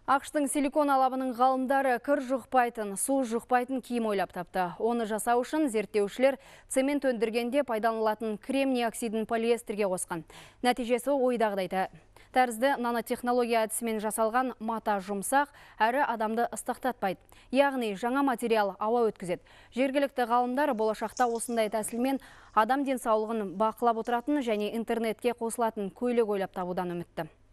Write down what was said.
ақш-тың Силикон алабының ғалымдары кір жұқпайтын, су жұқпайтын киім ойлап тапты. Оны жасау үшін зерттеушілер цемент өндіргенде пайдаланылатын кремний оксидін полиэстерге қосқан. Нәтижесі ойдағыдай тәрізді нанотехнология әдісімен жасалған мата жұмсақ, әрі адамды ыстықтатпайды. Яғни жаңа материал ауа өткізеді. Жергілікті ғалымдар болашақта осындай тәсілмен адам денсаулығын бақылап отыратын және интернетке қосылатын көйлек ойлап табудан үмітті.